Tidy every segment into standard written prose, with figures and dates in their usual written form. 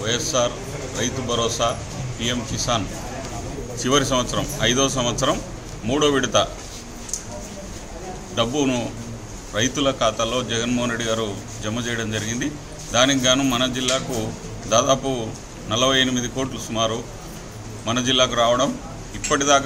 YSR Rythu Bharosa PM Kisan చివరి సంవత్సరం 5వ సంవత్సరం 3వ విడత డబ్బును రైతుల ఖాతాలో జగన్మోహన్ రెడ్డి గారు జమ చేయడం జరిగింది. దానికి గాను మన జిల్లాకు దాదాపు 48 కోట్లు సుమారు మన జిల్లాకు రావడం, ఇప్పటిదాకా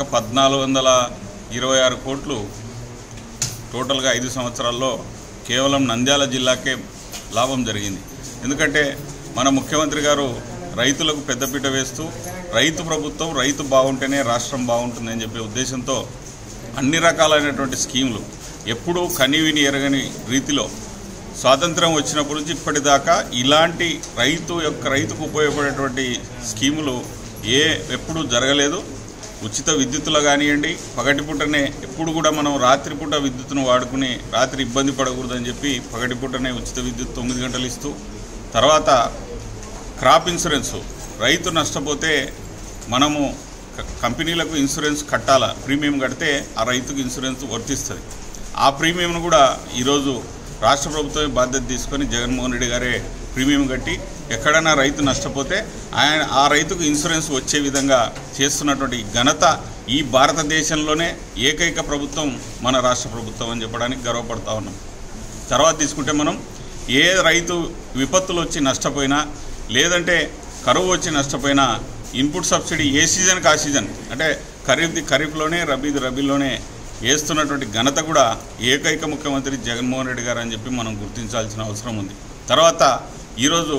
1426 కోట్లు టోటల్గా 5 సంవత్సరాల్లో కేవలం నంద్యాల జిల్లాకే లాభం జరిగింది. ఎందుకంటే మన ముఖ్యమంత్రి గారు రైతులకు పెద్దపీట వేస్తూ రైతు ప్రభుత్వం, రైతు బాగుంటేనే రాష్ట్రం బాగుంటుందని చెప్పే ఉద్దేశంతో అన్ని రకాలైనటువంటి స్కీములు ఎప్పుడూ కనివిని ఎరగని రీతిలో స్వాతంత్రం వచ్చినప్పటి నుంచి ఇప్పటిదాకా ఇలాంటి రైతుకు ఉపయోగపడేటువంటి స్కీములు ఎప్పుడూ జరగలేదు. ఉచిత విద్యుత్తులో కానివ్వండి, పగటిపూటనే ఎప్పుడు కూడా మనం రాత్రిపూట విద్యుత్తును వాడుకుని రాత్రి ఇబ్బంది పడకూడదని చెప్పి పగటిపూటనే ఉచిత విద్యుత్ 9 గంటలు ఇస్తూ, తర్వాత క్రాప్ ఇన్సూరెన్సు రైతు నష్టపోతే మనము కంపెనీలకు ఇన్సూరెన్స్ కట్టాలా, ప్రీమియం కడితే ఆ రైతుకు ఇన్సూరెన్స్ వర్తిస్తుంది. ఆ ప్రీమియంను కూడా ఈరోజు రాష్ట్ర ప్రభుత్వమే బాధ్యత తీసుకొని జగన్మోహన్ రెడ్డి గారే ప్రీమియం కట్టి ఎక్కడైనా రైతు నష్టపోతే ఆ రైతుకు ఇన్సూరెన్స్ వచ్చే విధంగా చేస్తున్నటువంటి ఘనత ఈ భారతదేశంలోనే ఏకైక ప్రభుత్వం మన రాష్ట్ర ప్రభుత్వం అని చెప్పడానికి గర్వపడతా ఉన్నాం. తర్వాత తీసుకుంటే మనం ఏ రైతు విపత్తులు వచ్చి నష్టపోయినా, లేదంటే కరువు వచ్చి నష్టపోయినా ఇన్పుట్ సబ్సిడీ ఏ సీజన్కి ఆ సీజన్, అంటే ఖరీఫ్లోనే రబీలోనే వేస్తున్నటువంటి ఘనత కూడా ఏకైక ముఖ్యమంత్రి జగన్మోహన్ రెడ్డి గారు అని చెప్పి మనం గుర్తించాల్సిన అవసరం ఉంది. తర్వాత ఈరోజు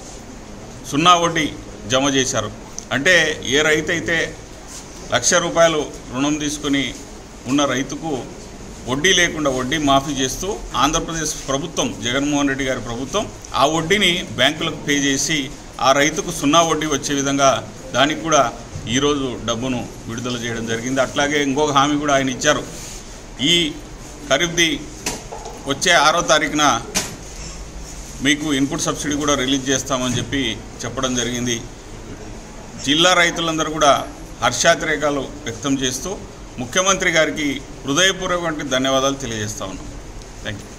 0 వడ్డీ జమ చేశారు. అంటే ఏ రైతు అయితే ₹1,00,000 రుణం తీసుకుని ఉన్న రైతుకు వడ్డీ లేకుండా వడ్డీ మాఫీ చేస్తూ ఆంధ్రప్రదేశ్ ప్రభుత్వం, జగన్మోహన్ రెడ్డి గారి ప్రభుత్వం ఆ వడ్డీని బ్యాంకులకు పే చేసి ఆ రైతుకు 0 వడ్డీ వచ్చే విధంగా దానికి కూడా ఈరోజు డబ్బును విడుదల చేయడం జరిగింది. అట్లాగే ఇంకొక హామీ కూడా ఆయన ఇచ్చారు. ఈ ఖరీఫ్ది వచ్చే 6వ తారీఖున మీకు ఇన్పుట్ సబ్సిడీ కూడా రిలీజ్ చేస్తామని చెప్పి చెప్పడం జరిగింది. జిల్లా రైతులందరూ కూడా హర్షాతిరేకాలు వ్యక్తం చేస్తూ ముఖ్యమంత్రి గారికి హృదయపూర్వక ధన్యవాదాలు తెలియజేస్తా ఉన్నాం. Thank you.